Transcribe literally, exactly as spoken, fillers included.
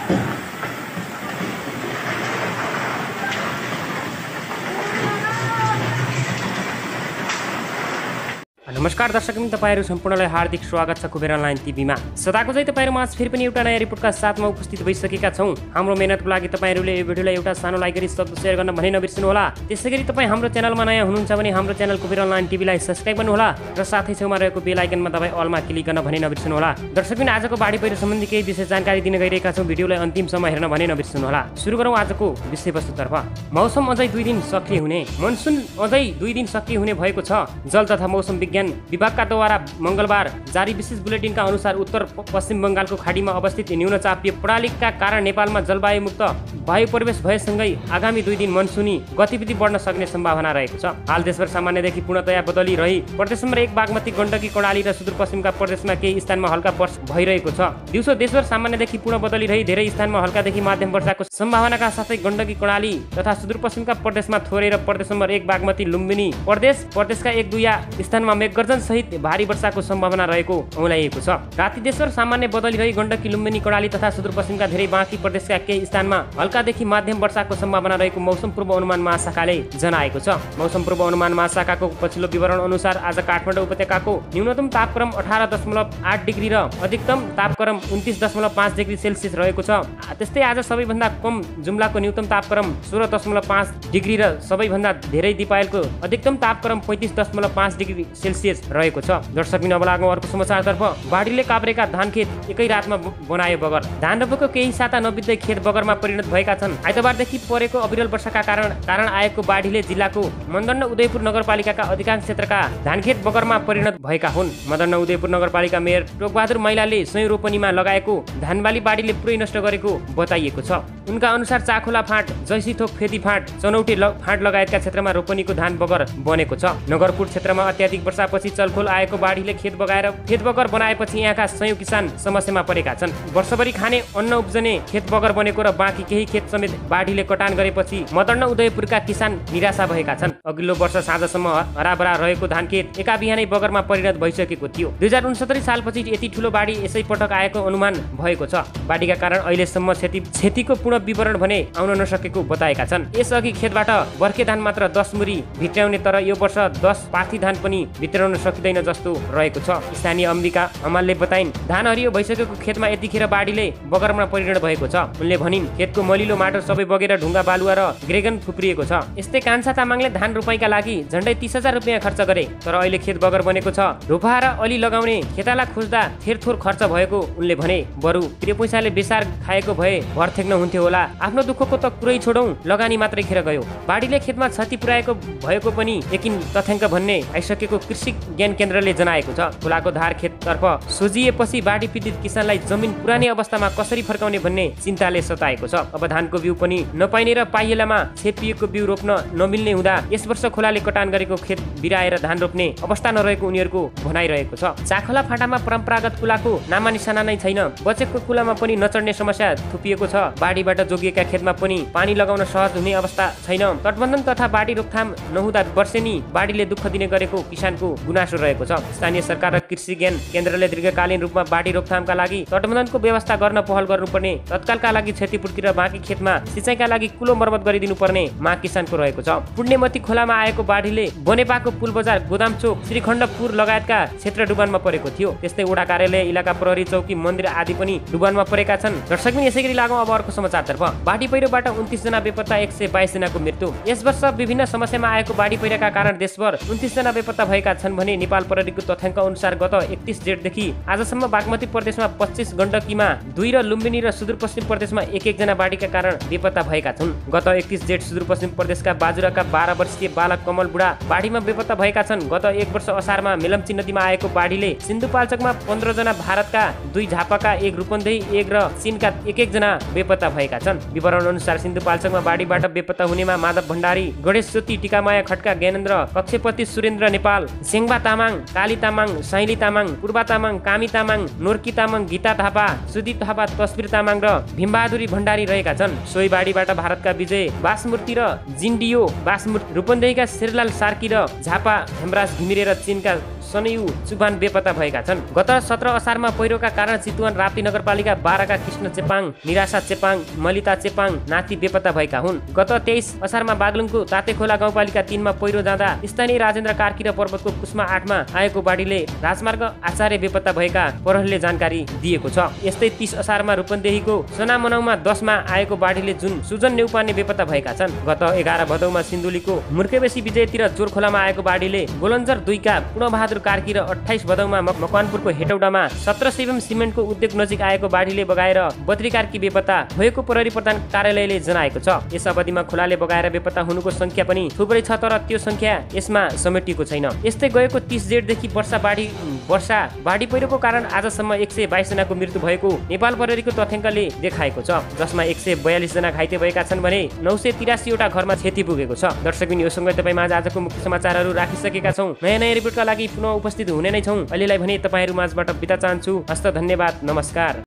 नमस्कार दर्शकबिन, तपाईहरु सम्पूर्णलाई हार्दिक स्वागत छ कुबेर अनलाइन टिभीमा। सदाको चाहिँ तपाईहरु माझ फेरि पनि एउटा नयाँ रिपोर्टका साथमा उपस्थित भइसकेका छौं। हाम्रो मेहनतको लागि तपाईहरुले यो भिडियोलाई एउटा सानो लाइक गरी शब्द शेयर गर्न भने नबिर्सनु होला। त्यसैगरी तपाई हाम्रो च्यानलमा नयाँ हुनुहुन्छ भने हाम्रो च्यानल कुबेर अनलाइन टिभीलाई सब्स्क्राइब गर्नु होला र साथै छेउमा रहेको बेल आइकनमा दबाई अलमा क्लिक गर्न भने नबिर्सनु होला। दर्शकबिन, आजको बाढी पहिरो सम्बन्धी केही विशेष जानकारी दिन गइरहेका छौं। भिडियोलाई अन्तिमसम्म हेर्न भने नबिर्सनु होला। सुरु गरौँ आजको विषयवस्तुतर्फ। मौसम अझै दुई दिन सक्रिय हुने। मनसुन अझै दुई दिन सक्रिय हुने भएको छ। जल तथा मौसम विज्ञान विभागका द्वारा मंगलबार जारी विशेष बुलेटिनका अनुसार उत्तर पश्चिम बंगालको खाडीमा अवस्थित न्यूनचापीय प्रणालीका कारण नेपालमा जलवायु मुक्त वायु प्रवेश भएसँगै आगामी दुई दिन मनसुनी गतिविधि बढ्न सक्ने सम्भावना रहेको छ। हाल देशभर सामान्यदेखि पूर्णतया बदली रही प्रदेश नम्बर एक बागमती गण्डकी कर्णाली र सुदूरपश्चिमका प्रदेशमा केही स्थानमा हल्का वर्षा भइरहेको छ। दिउँसो देशभर सामान्यदेखि पूर्ण बदली रही धेरै स्थानमा हल्कादेखि माध्यम वर्षाको सम्भावनाका साथै गण्डकी कर्णाली तथा सुदूरपश्चिमका प्रदेशमा थोरै र प्रदेश नम्बर एक बागमती लुम्बिनी प्रदेश प्रदेशका एक दुई स्थानमा मेघगर्जन सहित भारी वर्षाको सम्भावना रहेको औलाइएको छ। राति देशभर सामान्य बदली रही गण्डकी लुम्बिनी कर्णाली तथा सुदूरपश्चिमका धेरै बाँकी प्रदेशका केही स्थानमा हल्कादेखि माध्यम वर्षाको सम्भावना रहेको मौसम पूर्व अनुमान महाशाखाले जनाएको छ। मौसम पूर्व अनुमान महाशाखाको पछिल्लो विवरण अनुसार आज काठमाडौँ उपत्यकाको न्यूनतम तापक्रम अठार दशमलव आठ डिग्री र अधिकतम तापक्रम उन्तिस दशमलव पाँच डिग्री सेल्सियस रहेको छ। त्यस्तै आज सबैभन्दा कम जुम्लाको न्यूनतम तापक्रम सोह्र दशमलव पाँच डिग्री र सबैभन्दा धेरै दिपायलको अधिकतम तापक्रम पैँतिस दशमलव पाँच डिग्री सेल्सियस रहेको छ। दर्शकबिन, अब लागौँ अर्को समाचारतर्फ। बाढीले काभ्रेका धान खेत एकै रातमा बनायो बगर। धान रोपेको केही साता नबित्दै खेत बगरमा परिणत भएका छन्। आइतबारदेखि परेको अविरल वर्षाका कारण कारण आएको बाढीले जिल्लाको मदन उदयपुर नगरपालिकाका अधिकांश क्षेत्रका धानखेत बगरमा परिणत भएका हुन्। मदन उदयपुर नगरपालिका मेयर टोकबहादुर मैलाले स्वयं रोपनीमा लगाएको धानबाली बाढीले पुरै नष्ट गरेको बताइएको छ। उनका अनुसार चाखोला फाँट, जैसीथोक फेदी फाँट, चनौटे फाँट लगायतका क्षेत्रमा रोपनीको धान बगर बनेको छ। नगरकोट क्षेत्रमा अत्याधिक वर्षापछि चलखोल आएको बाढीले खेत बगाएर खेत बगर बनाएपछि यहाँका सयौं किसान समस्यामा परेका छन्। वर्षभरि खाने अन्न उब्जने खेत बगर बनेको र बाँकी केही खेत समेत बाढीले कटान गरेपछि मदन उदयपुरका किसान निराशा भएका छन्। अघिल्लो वर्ष साँझसम्म हराभरा रहेको धान खेत एका बिहानै बगरमा परिणत भइसकेको थियो। दुई हजार उनसत्तरी सालपछि यति ठुलो बाढी यसै पटक आएको अनुमान भएको छ। बाढीका कारण अहिलेसम्म क्षति क्षतिको पूर्ण विवरण भने आउन नसकेको बताएका छन्। यसअघि खेतबाट बर्खे धान मात्र दस मुरी भित्राउने तर यो वर्ष दस पाथी धान पनि भित्राउन सकिँदैन जस्तो रहेको छ। स्थानीय अम्बिका अमालले बताइन्, धान हरियो भइसकेको खेतमा यतिखेर बाढीले बगरमा परिणत भएको छ। उनले भनिन्, खेतको मलिलो माटो सबै बगेर ढुङ्गा बालुवा र ग्रेगन थुप्रिएको छ। यस्तै कान्छा तामाङले धान रोपाइका लागि झन्डै तीस हजार रुपियाँ खर्च गरे, तर अहिले खेत बगर बनेको छ। रोपा र अलि लगाउने खेताला खोज्दा थेरथोर खर्च भएको उनले भने। बरु प्रिय पैसाले बेसार खाएको भए भर थेक्न हुन्थ्यो होला। आफ्नो दुःखको त कुरै छोडौं, लगानी मात्रै खेर गयो। बाढीले खेतमा क्षति पुर्याएको भएको पनि यकिन तथ्याङ्क भन्ने आइसकेको कृषि ज्ञान केन्द्रले जनाएको छ। खोलाको धार खेततर्फ सोझिएपछि बाढी पीडित किसानलाई जमिन पुरानै अवस्थामा कसरी फर्काउने भन्ने चिन्ताले सताएको छ। अब धानको बिउ पनि नपाइने र पाइएलामा छेपिएको बिउ रोप्न नमिल्ने हुँदा यस वर्ष खोलाले कटान गरेको खेत बिराएर धान रोप्ने अवस्था नरहेको उनीहरूको भनाइरहेको छ। चाखला फाँटामा परम्परागत कुलाको नामा निशाना नै छैन। बचेको कुलामा पनि नचढ्ने समस्या थुपिएको छ। बाढीबाट जोगिएका खेतमा पनि पानी लगाउन सहज हुने अवस्था छैन। तटबन्धन तथा बाढी रोकथाम नहुँदा वर्षेनी बाढीले दुःख दिने गरेको किसानको गुनासो रहेको छ। स्थानीय सरकार र कृषि ज्ञान केन्द्रले दीर्घकालीन रूपमा बाढी रोकथामका लागि तटबन्धनको व्यवस्था गर्न पहल गर्नुपर्ने, तत्कालका लागि क्षतिपूर्ति र बाँकी खेतमा सिँचाइका लागि कुलो मर्मत गरिदिनु पर्ने माग किसानको रहेको छ। पुण्यमती खोलामा आएको बाढीले बनेपाको पुल बजार, गोदाम चोक, श्रीखण्डपुर लगायतका क्षेत्र डुबानमा परेको थियो। त्यस्तै वडा कार्यालय, इलाका प्रहरी चौकी, मन्दिर आदि पनि डुबानमा परेका छन्। दर्शकबिन, यसैगरी लागौँ अब अर्को समाचारतर्फ। बाढी पहिरोबाट उन्तिस जना बेपत्ता, एक सय बाइस जनाको मृत्यु। यस वर्ष विभिन्न समस्यामा आएको बाढी पहिरोका कारण देशभर उन्तिस जना बेपत्ता भएका छन् भने नेपाल प्रहरीको तथ्याङ्क अनुसार गत एकतीस जेठदेखि आजसम्म बागमती प्रदेशमा पच्चीस, गण्डकीमा दुई र लुम्बिनी र सुदूरपश्चिम प्रदेशमा एक एक जना बाढीका कारण बेपत्ता भएका छन्। गत एकतीस जेठ सुदूरपश्चिम प्रदेशका बाजुराका बाह्र वर्षीय बालक कमल बुढा बाढीमा बेपत्ता भएका छन्। गत एक वर्ष असारमा मेलम्ची नदीमा आएको बाढीले सिन्धुपाल्चोकमा पन्ध्र जना, भारतका दुई, झापाका एक, रूपन्देही एक र चीनका एक एक जना बेपत्ता भएका छन्। विवरण अनुसार सिन्धुपाल्चोकमा बाढीबाट बेपत्ता हुनेमा माधव भण्डारी, गणेश ज्योति, टिकामाया खड्का, ज्ञानेन्द्र, कक्षपति सुरेन्द्र नेपाल, सेङ्बा तामाङ, काली तामाङ, साइली तामाङ, पूर्वा तामाङ, कामी तामाङ, नोर्की तामाङ, गीता थापा, सुदीप थापा, तस्बिर तामाङ र भीमबहादुरी भण्डारी रहेका छन्। सोही बाढीबाट भारतका विजय बासमूर्ति र जिन्डियो बासमूर्ति, रूपन्देहीका शेरलाल सार्की र झापा हेमराज घिमिरे र चीनका सनयु चुबान बेपत्ता भएका छन्। गत सत्र असारमा पहिरोका कारण चितवन राप्ती नगरपालिका बाह्रका कृष्ण चेपाङ, निराशा चेपाङ, मलिता चेपाङ नाति बेपत्ता भएका हुन्। गत तेइस असारमा बागलुङको तातेखोला गाउँपालिका तीनमा पहिरो जाँदा स्थानीय राजेन्द्र कार्की र पर्वतको कुस्मा आठमा आएको बाढीले राजमार्ग आचार्य बेपत्ता भएका प्रहरीले जानकारी दिएको छ। यस्तै तीस असारमा रूपन्देहीको सनामनाउमा दसमा आएको बाढीले जुन सुजन नेउपाने बेपत्ता भएका छन्। गत एघार भदौमा सिन्धुलीको मुर्केबेसी विजयतिर जोरखोलामा आएको बाढीले गोलन्जर दुईका पूर्णबहादुर कार्की र अट्ठाइस भदौमा मकवानपुरको हेटौडामा सत्र शिवम सिमेन्टको उद्योग नजिक आएको बाढीले बगाएर बद्री कार्की बेपत्ता भएको प्रहरी प्रधान कार्यालयले जनाएको छ। यस अवधिमा खोलाले बगाएर बेपत्ता हुनुको संख्या पनि थुप्रै छ, तर त्यो संख्या यसमा समेटिएको छैन। यस्तै गएको तीस जेठदेखि वर्षा बाढी वर्षा बाढी पहिरोको कारण आजसम्म एक सय बाइस जनाको मृत्यु भएको नेपाल प्रहरीको तथ्याङ्कले देखाएको छ, जसमा एक सय बयालिस जना घाइते भएका छन् भने नौ सय तिरासीवटा घरमा क्षति पुगेको छ। दर्शकबिन यो सँगै तपाईँ माझ आजको मुख्य समाचारहरू राखिसकेका छौँ। नयाँ नयाँ रिपोर्टका लागि पुनः उपस्थित हुने नै छौँ। अहिलेलाई भने तपाईँहरू माझबाट बिदा चाहन्छु। हस्त धन्यवाद, नमस्कार।